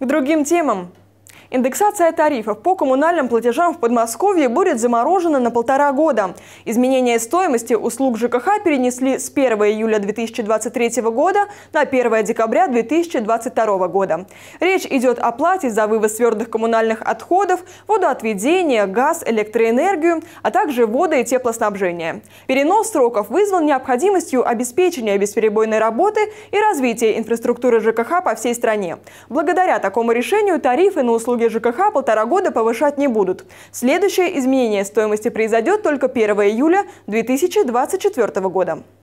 К другим темам. Индексация тарифов по коммунальным платежам в Подмосковье будет заморожена на 1,5 года. Изменение стоимости услуг ЖКХ перенесли с 1 июля 2023 года на 1 декабря 2022 года. Речь идет о плате за вывоз твердых коммунальных отходов, водоотведение, газ, электроэнергию, а также водо- и теплоснабжение. Перенос сроков вызван необходимостью обеспечения бесперебойной работы и развития инфраструктуры ЖКХ по всей стране. Благодаря такому решению тарифы на услуги ЖКХ 1,5 года повышать не будут. Следующее изменение стоимости произойдет только 1 июля 2024 года.